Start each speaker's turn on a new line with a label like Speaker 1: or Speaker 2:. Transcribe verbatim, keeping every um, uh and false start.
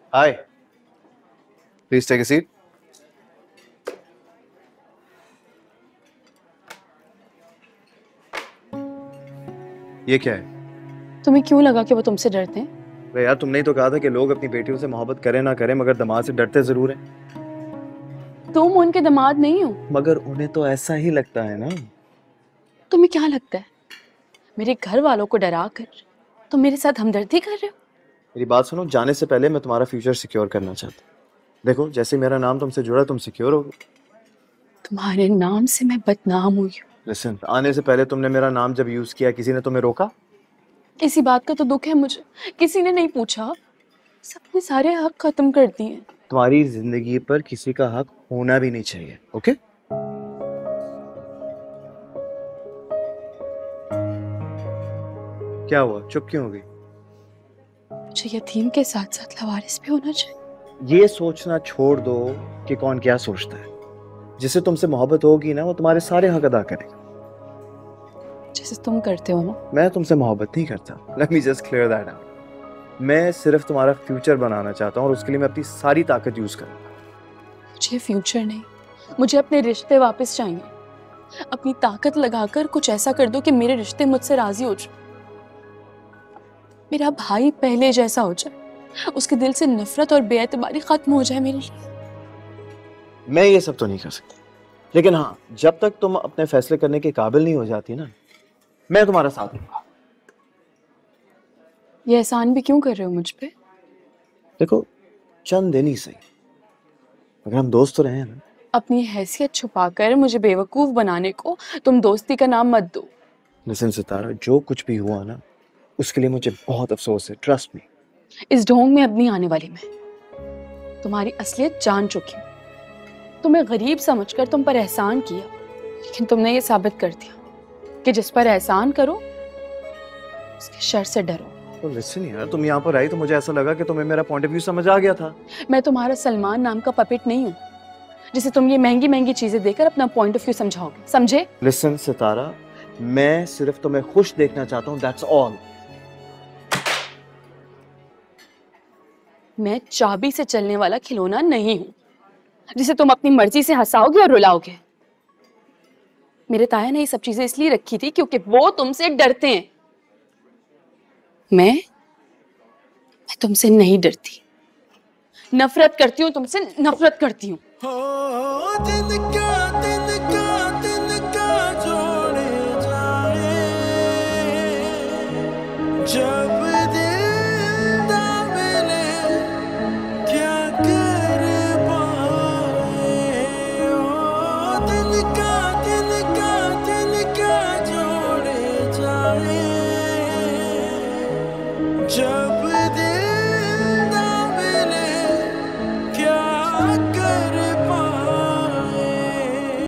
Speaker 1: Hi, please take a seat. ये क्या है?
Speaker 2: तुम्हें क्यों लगा कि वो तुमसे डरते हैं?
Speaker 1: अरे यार, तुमने ही तो कहा था कि लोग अपनी बेटियों से मोहब्बत करें ना करें मगर दामाद से डरते जरूर हैं।
Speaker 2: तुम उनके दामाद नहीं हो।
Speaker 1: मगर उन्हें तो ऐसा ही लगता है ना।
Speaker 2: तुम्हें क्या लगता है मेरे घर वालों को डरा कर तुम मेरे साथ हमदर्दी कर रहे हो?
Speaker 1: मेरी बात सुनो, जाने से पहले मैं तुम्हारा फ्यूचर सिक्योर करना चाहता हूँ। देखो, जैसे मेरा नाम तुमसे जुड़ा, तुम सिक्योर हो।
Speaker 2: तुम्हारे नाम से मैं बदनाम हुई हूँ।
Speaker 1: लिसन, आने से पहले तुमने मेरा नाम जब यूज किया, किसी ने तुम्हें रोका?
Speaker 2: इसी बात का तो दुख है मुझे, किसी ने नहीं पूछा, सबने सारे हक खत्म कर दिए।
Speaker 1: तुम्हारी जिंदगी पर किसी का हक होना भी नहीं चाहिए, ओके? क्या हुआ, चुप क्यों हो गई?
Speaker 2: मुझे यतीम के साथ साथ लवारिस भी होना चाहिए।
Speaker 1: ये सोचना छोड़ दो कि कौन क्या सोचता है। जिसे तुमसे मोहब्बत होगी ना, वो तुम्हारे सारे हक अदा करेगा।
Speaker 2: जैसे तुम करते हो ना।
Speaker 1: मैं तुमसे मोहब्बत नहीं करता। Let me just clear that out. मैं सिर्फ तुम्हारा फ्यूचर बनाना चाहता हूँ और उसके लिए मैं अपनी सारी ताकत यूज करूंगा।
Speaker 2: मुझे फ्यूचर नहीं, मुझे अपने रिश्ते वापस चाहिए। अपनी ताकत लगाकर कुछ ऐसा कर दो कि मेरे रिश्ते मुझसे राजी हो जाए। मेरा भाई पहले जैसा हो जाए, उसके दिल से नफरत और बेएतबारी खत्म हो जाए मेरे लिए।
Speaker 1: मैं ये सब तो नहीं कर सकता, लेकिन हाँ, जब तक तुम अपने फैसले करने के काबिल नहीं हो जाती ना, मैं तुम्हारा साथ दूंगा।
Speaker 2: ये एहसान भी क्यों कर रहे हो मुझ पे?
Speaker 1: देखो, चंद दिन ही सही, अगर हम दोस्त तो रहे हैं ना।
Speaker 2: अपनी हैसियत छुपाकर मुझे बेवकूफ बनाने को तुम दोस्ती का नाम मत दो।
Speaker 1: लिसन सितारा, जो कुछ भी हुआ ना, उसके लिए मुझे बहुत अफसोस है, ट्रस्ट मी।
Speaker 2: इस ढोंग में अब नहीं आने वाली मैं। तुम्हारी असलियत जान चुकी हूँ। तुम्हें गरीब समझकर तुम पर एहसान किया, लेकिन तुमने ये साबित कर दिया कि जिस पर एहसान करो उसके शर से डरो।
Speaker 1: तो लिसन यार, तुम यहाँ पर आई तो मुझे ऐसा लगा कि तुम्हें मेरा पॉइंट ऑफ व्यू समझ आ गया था।
Speaker 2: मैं तुम्हारा सलमान नाम का पपेट नहीं हूँ जिसे तुम ये महंगी महंगी चीजें देकर अपना पॉइंट ऑफ व्यू समझाओगे, समझे?
Speaker 1: लिसन सितारा, मैं सिर्फ तुम्हें खुश देखना चाहता हूँ, दैट्स ऑल।
Speaker 2: मैं चाबी से चलने वाला खिलौना नहीं हूँ जिसे तुम अपनी मर्जी से हंसाओगे और रुलाओगे। मेरे ताया ने ये सब चीजें इसलिए रखी थी क्योंकि वो तुमसे डरते हैं। मैं मैं तुमसे नहीं डरती, नफरत करती हूँ तुमसे, नफरत करती हूँ।